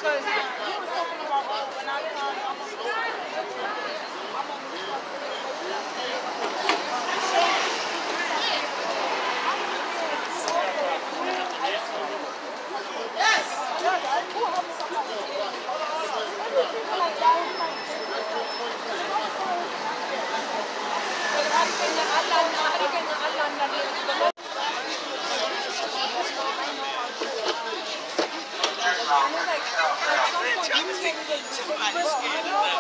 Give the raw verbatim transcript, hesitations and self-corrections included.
Because you were talking about oh, when I come, I'm gonna go. I'm Yes. I'm like, at some point, you take